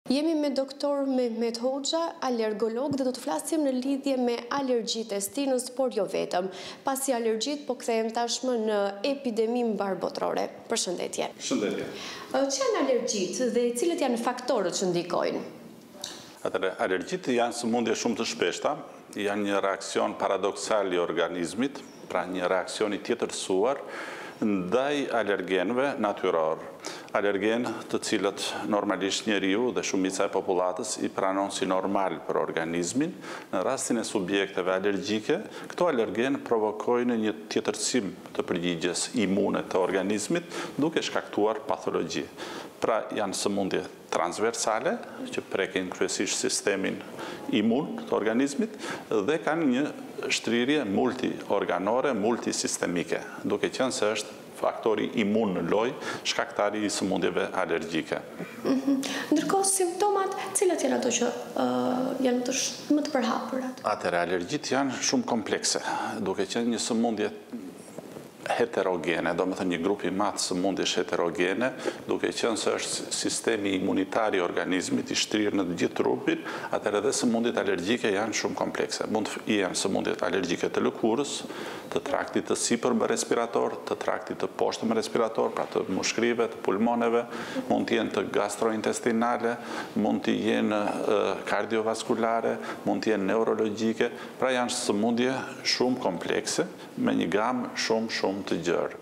Jemi me doktor Mehmet Hoxha, alergolog, dhe do të flasim në lidhje me alergjitë e stinës, por jo vetëm. Pasi alergjitë, po kthehemi tashmë në epidemi mbarbotrore. Përshëndetje. Përshëndetje. Ç'janë janë alergjitë dhe cilët janë faktorët që ndikojnë? Atëre, alergjitë janë sëmundje shumë të shpeshta, janë një reakcion paradoksal i organizmit, pra një reakcion i tjetërsuar ndaj alergenëve natyror. Alergenë të cilët normalisht njeriu dhe shumica e popullatës i pranon si normal për organizmin, në rastin e subjekteve alergjike, këto alergenë provokojnë një tjetërsim të përgjigjes imune të organizmit, duke shkaktuar patologji. Pra janë sëmundje transversale, që prekin kryesisht sistemin imun të organizmit, dhe kanë një shtrirje multiorganore, multisistemike, duke qenë se është faktori imun në loj, shkaktari i sëmundjeve alergjike. Ndërkohë, simptomat, cilat janë ato që janë më të përhapura? Atëre, alergjit janë shumë komplekse, duke qenë një sëmundje heterogene, do me thënë një grup i madh sëmundjesh heterogene, duke qenë se është sistemi imunitar i organizmit i shtrirë në të gjithë trupin, atëherë edhe sëmundjet alergjike janë shumë komplekse. Mund të jenë sëmundjet alergjike të lëkurës, të traktit të sipërm respirator, të traktit të poshtëm respirator, pra të mushkrive, të pulmoneve, mund të jenë të gastrointestinale, mund të jenë kardiovaskulare, mund të jenë neurologjike, pra janë sëmundje shumë komplekse me një gamë shumë të gjerë.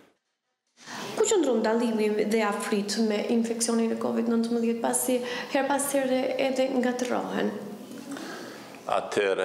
Ku qëndron dallimi dhe afrit me infeksionin e COVID-19 pasi her pas here edhe ngatërohen? Atëre,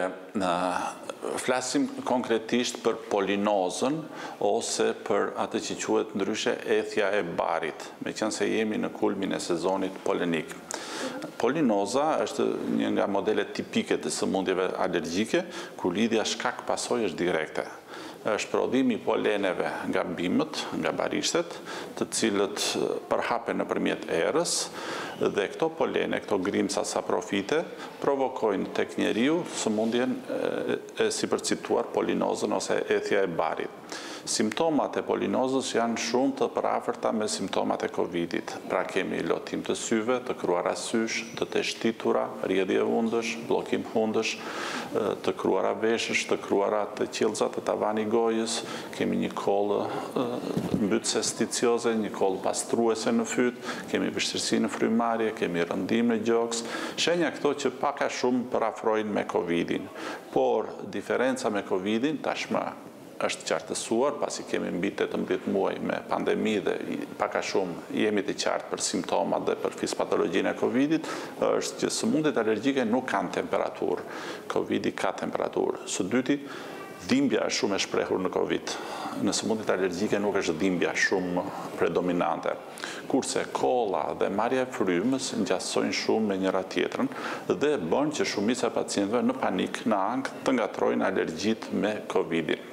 flasim konkretisht për polinozën ose për atë që quhet ndryshe ethja e barit, me qenë se jemi në kulmin e sezonit polenik. Polinoza është një nga modelet tipike të sëmundjeve alergjike, ku lidhja shkak pasojë është direkte. Është prodhimi poleneve nga bimët, nga barishtet, të cilët përhapen nëpërmjet erës, dhe këto polene, këto grimca saprofite, provokojnë tek njeriu sëmundjen e sipërcituar polinozën ose ethja e barit. Simptomat e polinozës janë shumë të përafërta me simptomat e Covidit. Pra kemi lotim të syve, të kruara sysh, të teshtitura, rjedhje hundësh, bllokim hundësh, të kruara veshësh, të kruara të qelza, të tavani gojës, kemi një kollë mbytëse sticioze, një kollë pastruese në fyt, kemi vështirësi në frymarrje, kemi rëndim në gjoks, shenja këto që pak a shumë përafrojnë me Covidin. Por diferenca me Covidin tashmë është qartësuar, pasi kemi mbi 18 muaj me pandemi dhe pak a shumë jemi të qartë për simptomat dhe për fispatologjinë e Covidit, është që sëmundjet alergjike nuk kanë temperaturë. Covidi ka temperaturë. Së dyti, dhimbja është shumë e shprehur në Covid. Në sëmundjet alergjike nuk është dhimbja shumë predominante. Kurse kolla dhe marrja e frymës ngjasojnë shumë me njëra tjetrën dhe bën që shumica e pacientëve në panik, në ankth, të ngatrojnë alergjitë me Covidin.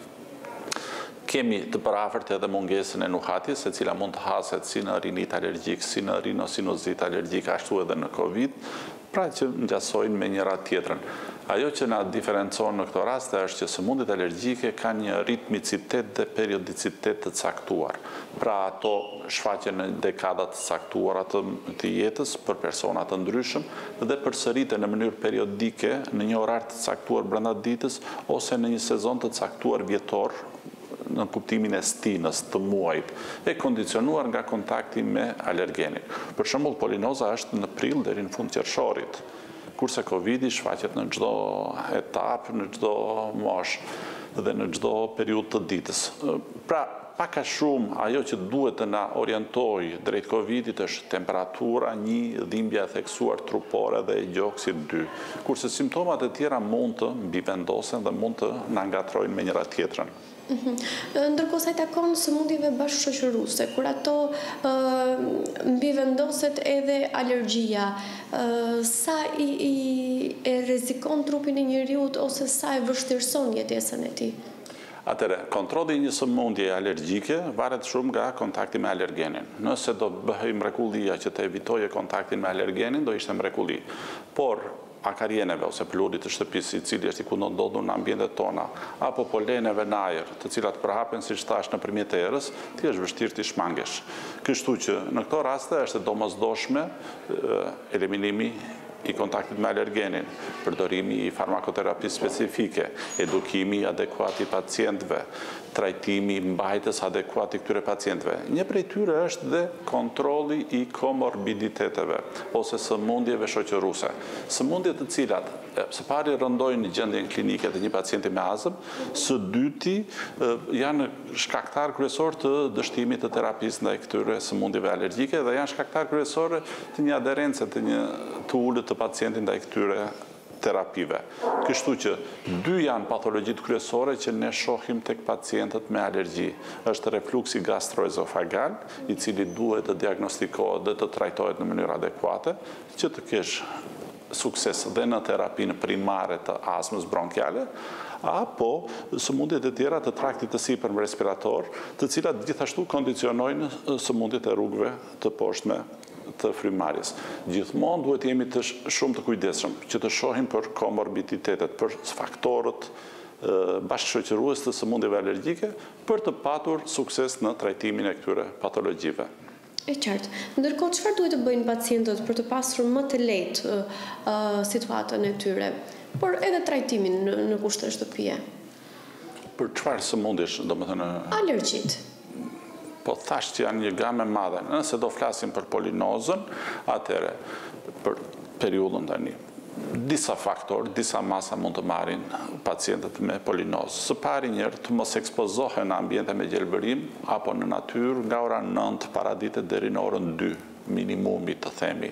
Kemi të përafërt edhe mungesën e nuhatjes, e cila mund të haset si në rinit alergjik, si në rinosinozit alergjik, ashtu edhe në Covid, pra që ngjasojnë me njëra tjetrën. Ajo që na diferencon në këto raste është që sëmundjet alergjike kanë një ritmicitet dhe periodicitet të caktuar. Pra ato shfaqen në dekadat të caktuara të jetës për persona të ndryshëm dhe përsëriten në mënyrë periodike në një orar të caktuar brenda ditës ose në një sezon të caktuar vjetor, në kuptimin e stinës të muajit, e kondicionuar nga kontakti me alergenin. Për shembull, polinoza është në prill deri në fund qershorit, kurse Covidi shfaqet në çdo etapë, në çdo moshë dhe në çdo periudhë të ditës. Pra, pak a shumë ajo që duhet të na orientojë drejt Covidit është temperatura 1, dhimbja e theksuar trupore dhe e gjoksit 2, kurse simptomat e tjera mund të mbivendosen dhe mund të na ngatrojnë me njëra tjetrën. Ndërkohë sa i takon sëmundjeve bashkëshoqëruese, kur ato mbivendoset edhe alergjia, sa e rrezikon trupin e njeriut ose sa e vështirëson jetesën e tij? Atëre, kontrolli i një sëmundje alergjike varet shumë nga kontakti me alergenin. Nëse do bëhej mrekullia që të evitoje kontaktin me alergenin, do ishte mrekulli. Por akarieneve ose plurit të shtëpisë, i cili është i ku ndodhur në ambientet tona, apo poleneve në ajër, të cilat përhapen si thash nëpërmjet erës, ti është vështirë të shmangesh. Kështu që në këto raste është domosdoshme eliminimi i kontaktit me alergenin, përdorimi i farmakoterapisë specifike, edukimi adekuat i pacientëve, trajtimi mbajtës adekuat i këtyre pacientëve. Një prej tyre është dhe kontrolli i komorbiditeteve, ose sëmundjeve shoqëruese. Sëmundje të cilat, së pari rëndojnë gjendjen klinike të një pacienti me azëm, së dyti janë shkaktar kryesor të dështimit të terapisë ndaj këtyre sëmundjeve alergjike dhe janë shkaktar kryesor të një aderence të ulët të pacientit ndaj këtyre terapive. Kështu që dy janë patologjitë kryesore që ne shohim tek pacientët me alergji. Është refluksi gastroezofagal, i cili duhet të diagnostikohet dhe të trajtohet në mënyrë adekuate, që të kesh sukses dhe në terapinë primare të astmës bronkiale, apo sëmundjet e tjera të traktit të sipërm respirator, të cilat gjithashtu kondicionojnë sëmundjet e rrugëve të poshtme të frymarrjes. Gjithmonë duhet jemi shumë të kujdesshëm që të shohim për komorbiditetet, për faktorët bashkëshoqërues të sëmundjeve alergjike për të patur sukses në trajtimin e këtyre patologjive. E qartë. Ndërkohë, çfarë duhet të bëjnë pacientët për të pasur më të lehtë situatën e tyre, por edhe trajtimin në kushte shtëpie? Për çfarë sëmundjesh, domethënë? Alergjit. Po thash që janë një gamë madhe. Nëse do flasim për polinozën, atëre për periudhën tani. Disa faktorë, disa masa mund të marrin pacientët me polinozë. Së pari njërë të mos ekspozohen në ambiente me gjelbërim apo në natyrë nga ora 9 paradite deri në orën 2 minimumi të themi,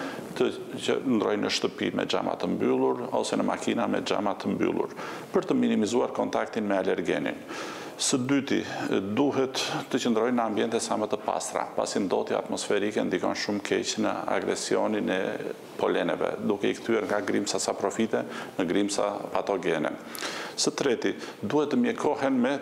që ndrojnë në shtëpi me xhama të mbyllur ose në makina me xhama të mbyllur, për të minimizuar kontaktin me alergenin. Së dyti, duhet të qëndrojnë në ambiente sa më të pastra, pasi ndotja atmosferike ndikon shumë keq në agresionin e poleneve, duke i kthyer nga grimca saprofite në grimca patogene. Së treti, duhet të mjekohen me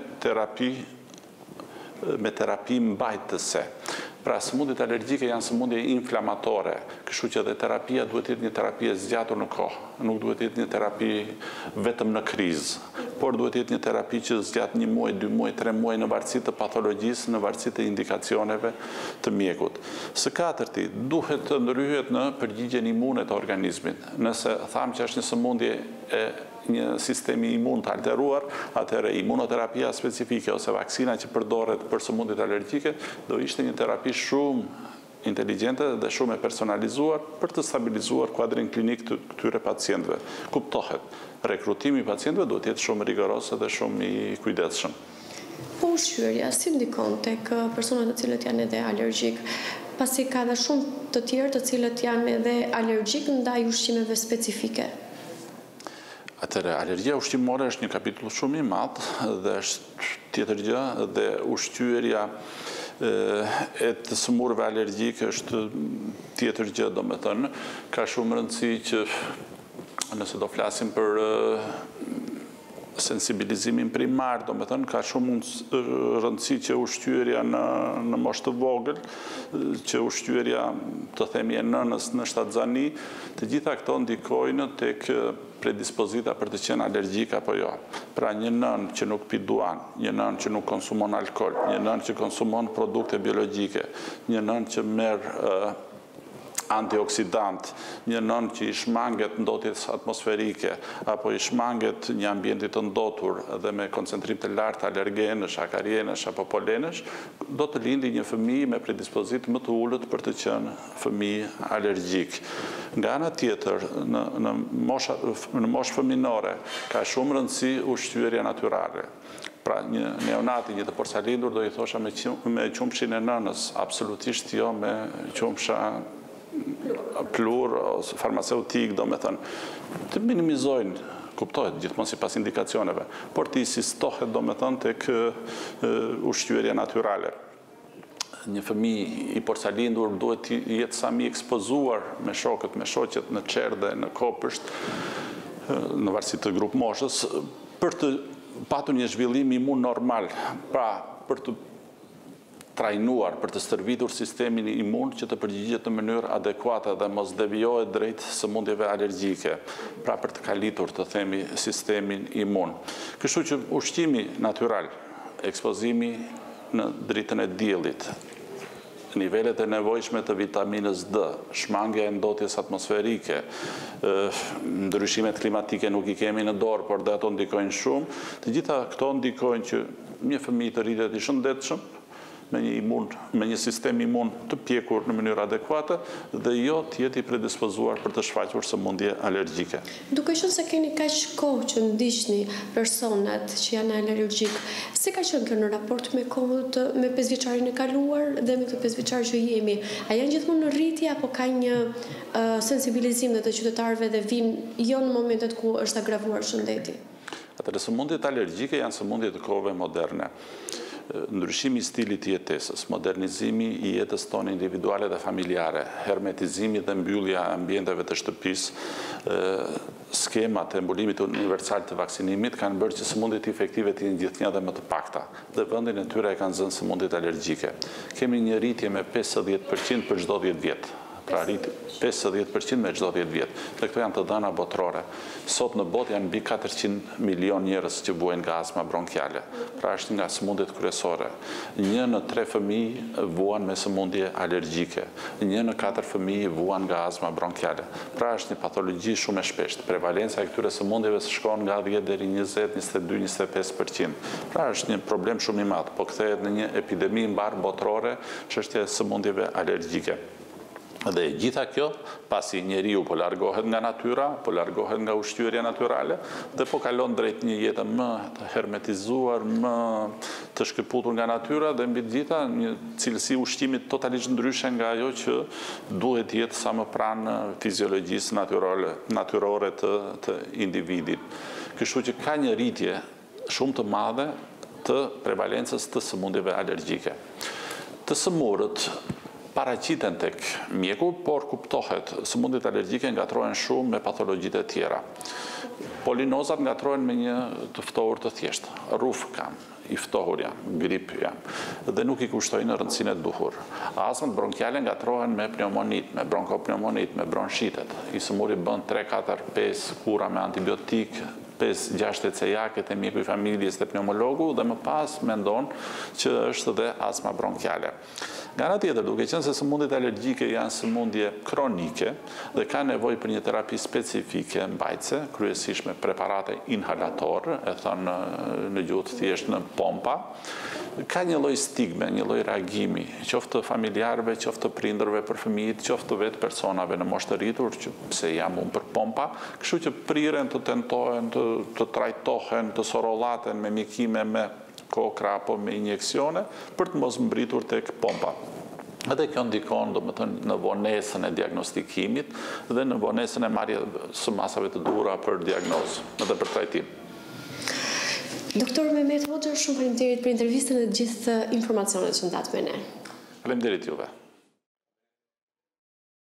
terapi mbajtëse. Pra, sëmundjet alergjike janë sëmundje inflamatore, kështu që dhe terapia duhet të jetë një terapi e zgjatur në kohë, nuk duhet të jetë një terapi vetëm në krizë, por duhet të jetë një terapi që zgjat 1 muaj, 2 muaj, 3 muaj në varësi të patologjisë, në varësi të indikacioneve të mjekut. Së katërti, duhet të ndryhet në përgjigjen imune të organizmit. Nëse tham që është një sëmundje e një sistemi imun të alteruar, atëherë imunoterapia specifike ose vaksina që përdoret për sëmundjet alergjike do ishte një terapi shumë inteligjente dhe shumë e personalizuar për të stabilizuar kuadrin klinik të këtyre pacientëve. Kuptohet, rekrutimi i pacientëve duhet të jetë shumë rigoros dhe shumë i kujdesshëm. Po ushqyerja si ndikon tek personat të cilët janë edhe alergjik, pasi ka dhe shumë të tjerë të cilët janë edhe alergjik ndaj ushqimeve specifike? Atëre, alergjia ushqimore është një kapitull shumë i madh dhe është tjetër gjë dhe ushqyerja e të smurve alergjike është tjetër gjë, domethënë, ka shumë rëndësi që nëse do flasim për sensibilizimin primar, domethënë ka shumë rëndësi që ushqyerja në moshë të vogël, që ushqyerja të themi e nënës në shtatzani, të gjitha këto ndikojnë tek predispozita për të qenë alergjik apo jo. Pra një nën që nuk pi duan, një nën që nuk konsumon alkool, një nën që konsumon produkte biologjike, një nën që merr antioksidant, një nën që i shmanget ndotjes atmosferike, apo i shmanget një ambientit të ndotur dhe me koncentrim të lartë alergenësh, akarienësh apo polenësh, do të lindi një fëmijë me predispozit më të ullët për të qenë fëmijë alergjik. Nga ana tjetër, në moshë fëminore, ka shumë rëndësi ushqyerja natyrale. Pra, një neonati, një të porsalindur, do i thosha me qumshin e nënës, absolutisht jo me qumsha plur ose farmaceutik, do me thënë, të minimizojnë, kuptohet gjithmonë si pas indikacioneve, por të insistohet, do me thënë, tek ushqyerja natyrale. Një fëmijë i porsalindur duhet të jetë sa mi ekspozuar me shokët, me shoqet në qerdhe, në kopësht, në varësi të grup moshës, për të patur një zhvillim imun normal, pra për të trajnuar për të stërvitur sistemin imun që të përgjigjet në mënyrë adekuate dhe mos devijohet drejt sëmundjeve alergjike, pra për të kalitur të themi sistemin imun. Kështu që ushqimi natyral, ekspozimi në dritën e diellit, nivelet e nevojshme të vitaminës D, shmangja e ndotjes atmosferike, ndryshimet klimatike nuk i kemi në dorë, por dhe ato ndikojnë shumë, të gjitha këto ndikojnë që një fëmijë të rritet i shëndetshëm, me një sistem imun të pjekur në mënyrë adekuate dhe jo të jeti predispozuar për të shfaqur sëmundje alergjike. Duke qenë se keni kaq kohë që ndiqni personat që janë alergjik, si ka qenë kjo në raport me kohën me 5 vjeçarin e kaluar dhe me këtë 5 vjeçar që jemi? A janë gjithmonë në rritje apo ka një sensibilizim të qytetarëve dhe vinë jo në momentet ku është agravuar shëndeti? Atëherë sëmundjet alergjike janë sëmundje të kohëve moderne. Ndryshimi i stilit jetesës, modernizimi i jetës tonë individuale dhe familjare, hermetizimi dhe mbyllja e ambienteve të shtëpisë, skemat e mbulimit universal të vaksinimit kanë bërë që sëmundjet infektive të jenë gjithnjë dhe më të pakta, dhe vendin e tyre e kanë zënë sëmundjet alergjike. Kemi një rritje me 50% për çdo 10 vjet. Pra rrit 50% me çdo 10 vjet. Dhe këto janë të dhëna botërore. Sot në botë janë mbi 400 milion njerëz që vuajnë nga astma bronkiale. Pra është nga sëmundjet kryesore. 1 në 3 fëmijë vuan me sëmundje alergjike. 1 në 4 fëmijë vuan nga astma bronkiale. Pra është një patologji shumë e shpeshtë. Prevalenca e këtyre sëmundjeve shkon nga 10 deri 20, 22, 25%. Pra është një problem shumë i madh, po kthehet në një epidemi mbar botërore, çështja e sëmundjeve alergjike. Dhe gjitha kjo, pasi njeriu po largohet nga natyra, po largohet nga ushqyerja natyrale, dhe po kalon drejt një jetë më të hermetizuar, më të shkëputur nga natyra, dhe mbi të gjitha një cilësi ushqimit totalisht ndryshe nga ajo që duhet jetë sa më pranë fiziologjisë natyrore të individit. Kështu që ka një rritje shumë të madhe të prevalencës të sëmundjeve alergjike. Të sëmurët paraqiten tek mjeku, por kuptohet, sëmundjet alergjike ngatrohen shumë me patologjitë e tjera. Polinozat ngatrohen me një të ftohur të thjeshtë, rruf kam, i ftohur jam, grip jam, dhe nuk i kushtojnë rëndësinë e duhur. Astmat bronkiale ngatrohen me pneumonit, me bronkopneumonit, me bronchitet. I sëmuri bën 3, 4, 5 kura me antibiotik, 5-6 ECA-ket e mjeku i familjes dhe pneumologu, dhe më pas mendon që është dhe astma bronkiale. Nga ana tjetër, duke qenë se sëmundjet alergjike janë sëmundje kronike dhe ka nevojë për një terapi specifike mbajtëse, kryesisht me preparate inhalator, e thënë në gjuhë të thjeshtë në pompa, ka një lloj stigme, një lloj reagimi, qoftë të familjarëve, qoftë të prindërve për fëmijët, qoftë të vetë personave në moshë të rritur, që pse jam unë për pompa, kështu që priren të tentohen, të trajtohen, të sorollaten me mjekime me kokra apo me injeksione për të mos mbritur tek pompa. Edhe kjo ndikon në vonesën e diagnostikimit dhe në vonesën e marrjes së masave të duhura për diagnozë dhe për trajtim. Doktor Mehmet Hoxha, shumë faleminderit për intervistën dhe të gjithë informacionet që ndat me ne. Faleminderit juve.